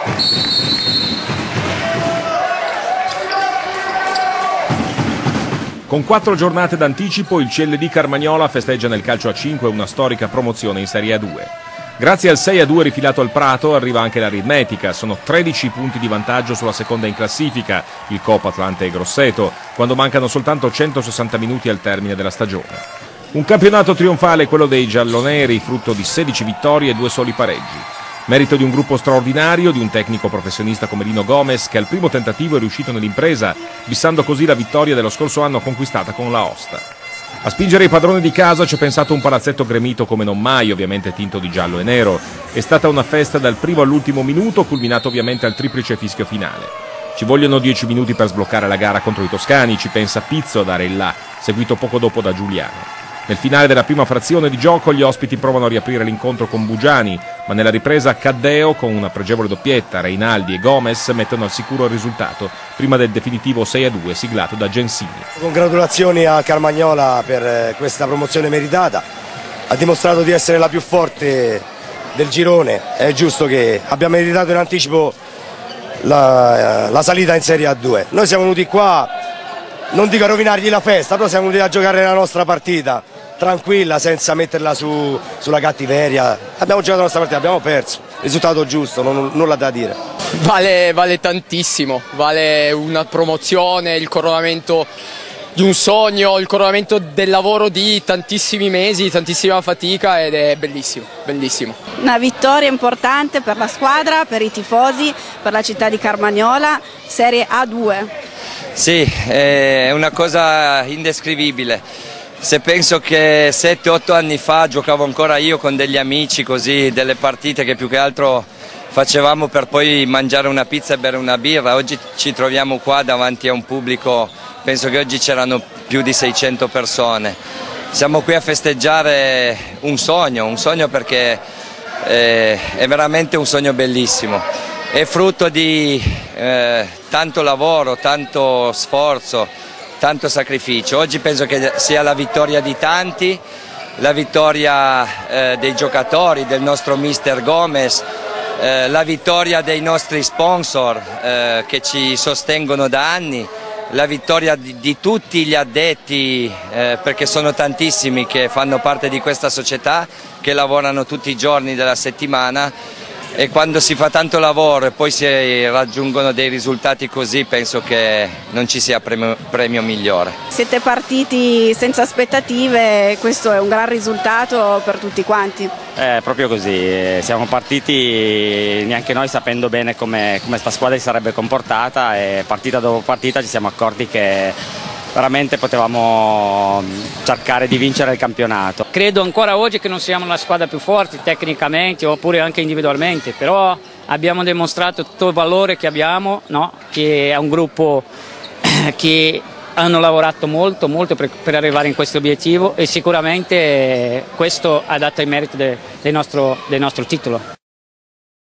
Con 4 giornate d'anticipo il CLD Carmagnola festeggia nel calcio a 5 una storica promozione in Serie A2. Grazie al 6-2 rifilato al Prato arriva anche l'aritmetica, sono 13 punti di vantaggio sulla seconda in classifica, il Coop Atlante e Grosseto, quando mancano soltanto 160 minuti al termine della stagione. Un campionato trionfale quello dei gialloneri, frutto di 16 vittorie e 2 soli pareggi. Merito di un gruppo straordinario, di un tecnico professionista come Lino Gomez, che al primo tentativo è riuscito nell'impresa, bissando così la vittoria dello scorso anno conquistata con l'Aosta. A spingere i padroni di casa c'è pensato un palazzetto gremito come non mai, ovviamente tinto di giallo e nero. È stata una festa dal primo all'ultimo minuto, culminato ovviamente al triplice fischio finale. Ci vogliono 10 minuti per sbloccare la gara contro i toscani, ci pensa Pizzo a dare il là, seguito poco dopo da Giuliano. Nel finale della prima frazione di gioco gli ospiti provano a riaprire l'incontro con Bugiani, ma nella ripresa Caddeo, con una pregevole doppietta, Reinaldi e Gomez mettono al sicuro il risultato prima del definitivo 6-2 siglato da Gensini. Congratulazioni a Carmagnola per questa promozione meritata, ha dimostrato di essere la più forte del girone, è giusto che abbia meritato in anticipo la salita in Serie A2. Noi siamo venuti qua, non dico a rovinargli la festa, però siamo venuti a giocare la nostra partita tranquilla, senza metterla sulla cattiveria. Abbiamo giocato la nostra partita, abbiamo perso, risultato giusto, nulla da dire. Vale tantissimo, vale una promozione, il coronamento di un sogno, il coronamento del lavoro di tantissimi mesi, tantissima fatica, ed è bellissimo, bellissimo. Una vittoria importante per la squadra, per i tifosi, per la città di Carmagnola, Serie A2. Sì, è una cosa indescrivibile. Se penso che 7-8 anni fa giocavo ancora io con degli amici, così, delle partite che più che altro facevamo per poi mangiare una pizza e bere una birra, oggi ci troviamo qua davanti a un pubblico, penso che oggi c'erano più di 600 persone. Siamo qui a festeggiare un sogno perché è veramente un sogno bellissimo. È frutto di tanto lavoro, tanto sforzo, tanto sacrificio. Oggi penso che sia la vittoria di tanti, la vittoria dei giocatori, del nostro mister Gomez, la vittoria dei nostri sponsor che ci sostengono da anni, la vittoria di tutti gli addetti, perché sono tantissimi che fanno parte di questa società, che lavorano tutti i giorni della settimana. E quando si fa tanto lavoro e poi si raggiungono dei risultati così, penso che non ci sia premio migliore. Siete partiti senza aspettative, questo è un gran risultato per tutti quanti. Proprio così, siamo partiti neanche noi sapendo bene come questa squadra si sarebbe comportata, e partita dopo partita ci siamo accorti che veramente potevamo cercare di vincere il campionato. Credo ancora oggi che non siamo la squadra più forte tecnicamente oppure anche individualmente, però abbiamo dimostrato tutto il valore che abbiamo, no? Che è un gruppo che hanno lavorato molto per arrivare in questo obiettivo, e sicuramente questo ha dato il merito del nostro titolo.